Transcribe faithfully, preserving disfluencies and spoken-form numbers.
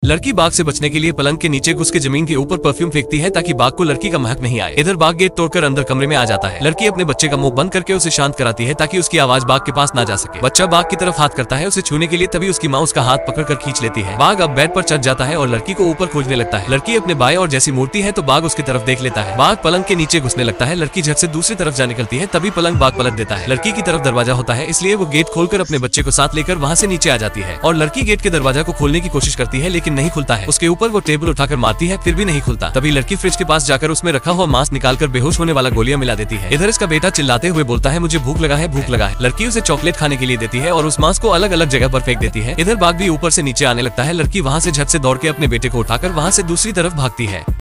लड़की बाघ से बचने के लिए पलंग के नीचे घुस के जमीन के ऊपर परफ्यूम फेंकती है ताकि बाघ को लड़की का महक नहीं आए। इधर बाघ गेट तोड़कर अंदर कमरे में आ जाता है। लड़की अपने बच्चे का मुंह बंद करके उसे शांत कराती है ताकि उसकी आवाज बाघ के पास ना जा सके। बच्चा बाघ की तरफ हाथ करता है उसे छूने के लिए, तभी उसकी माँ उसका हाथ पकड़कर खींच लेती है। बाघ अब बेड पर चढ़ जाता है और लड़की को ऊपर खोजने लगता है। लड़की अपने बाएं और जैसी मूर्ति है तो बाघ उसकी तरफ देख लेता है। बाघ पलंग के नीचे घुसने लगता है। लड़की झट से दूसरी तरफ जा निकलती है, तभी पलंग बाघ पलट देता है। लड़की की तरफ दरवाजा होता है, इसलिए वो गेट खोलकर अपने बच्चे को साथ लेकर वहाँ से नीचे आ जाती है और लड़की गेट के दरवाजा को खोलने की कोशिश करती है लेकिन नहीं खुलता है। उसके ऊपर वो टेबल उठाकर मारती है, फिर भी नहीं खुलता। तभी लड़की फ्रिज के पास जाकर उसमें रखा हुआ मांस निकालकर बेहोश होने वाला गोलियां मिला देती है। इधर इसका बेटा चिल्लाते हुए बोलता है, मुझे भूख लगा है, भूख लगा है। लड़की उसे चॉकलेट खाने के लिए देती है और उस मांस को अलग अलग जगह पर फेंक देती है। इधर बाघ भी ऊपर से नीचे आने लगता है। लड़की वहाँ से झट से दौड़ के अपने बेटे को उठाकर वहाँ से दूसरी तरफ भागती है।